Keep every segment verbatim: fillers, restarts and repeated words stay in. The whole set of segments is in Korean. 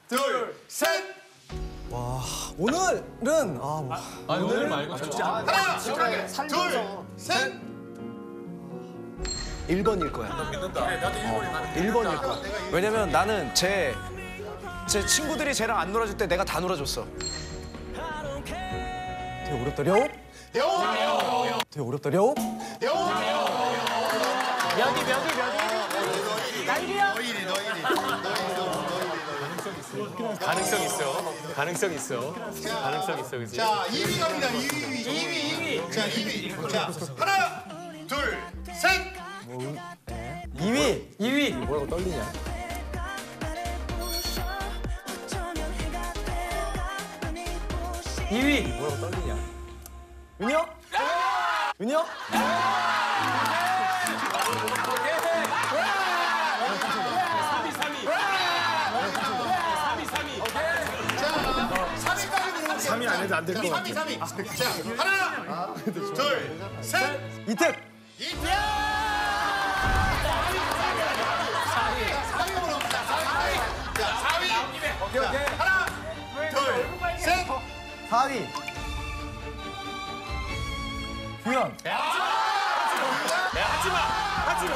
둘, 셋. 와, 오늘은 아, 뭐. 아 오늘 말고 진짜 하나, 둘, 셋. 일 번일 거야. 너 믿는다. 그래, 나도 일 번이 나는 일 번일 거야. 왜냐면 나는 제, 제 친구들이 쟤랑 안 놀아줄 때 내가 다 놀아줬어. 되게 어렵다, 려? 려. 되게 어렵다, 려? 려. 몇이 몇이 몇이? 날개야? 너희리, 너희리. 가능성 있어. 가능성 있어. 가능성 있어, 그지? 자, 이 위 갑니다. 이 위. 이 위, 이 위. 자, 이 위. 자, 하나, 둘, 셋. 이 위! 이 위. 뭐라고 떨리냐? 이 위. 뭐라고 떨리냐? 윤혁? 윤혁? 자, 삼 위까지 부르면 삼 위 안 해도 안 될 것 같아. 삼 위, 삼 위. 자, 하나, 둘, 셋. 이택! 이태. 사 위. 사 위 부릅니다. 사 위. 자, 사 위. 오케이, 오케이. 하나, 둘, 셋. 사 위. 규현. 야 하지 마. 하지 마.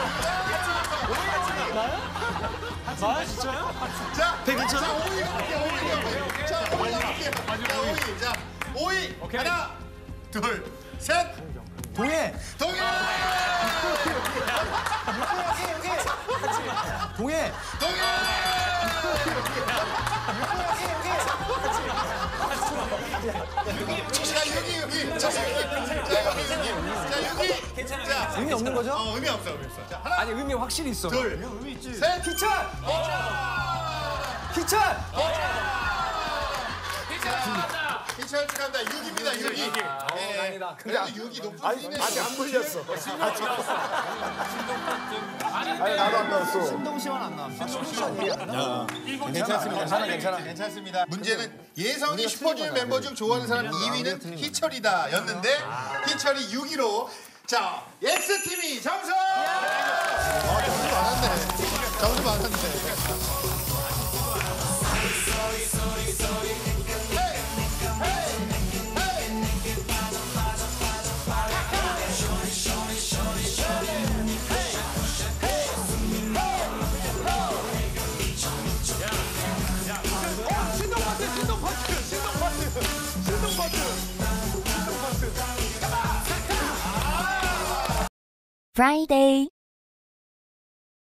나 진짜요? 자, 자, 오 위 갈게요. 오 위 갈게요. 자, 오 위 갈게요. 자, 오 위. 자, 오 위. 하나, 둘, 셋. 동해. 동현. 동해. 자, 여기, 여기. 자, 여기. 자, 여기, 여기. 자, 여기. 괜찮아. 자, 의미 없는 거죠? 어, 의미 없어, 의미 없어. 자, 하나, 아니, 의미 확실히 있어. 둘, 셋. 희철! 희철! 희철 축하합니다. 육 위입니다, 육 위. 예. 아니다. 그래도 육 위 높은 분이네. 아직 안 불렸어. 아니, 나도 안 나왔어. 신동시원 안 나왔어. 괜찮습니다. 괜찮아, 괜찮아. 괜찮습니다. 문제는 예선이 슈퍼주니어 member 중 좋아하는 사람 이 위는 희철이다 였는데 희철이 육 위로 자, X팀이 점수! 아, 점수 많았네. 점수 많았네. Friday.